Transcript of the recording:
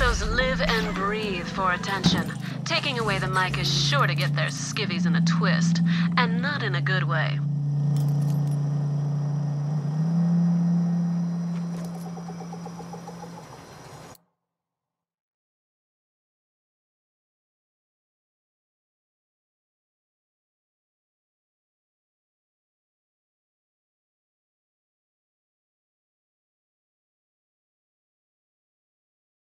Exos live and breathe for attention. Taking away the mic is sure to get their skivvies in a twist, and not in a good way.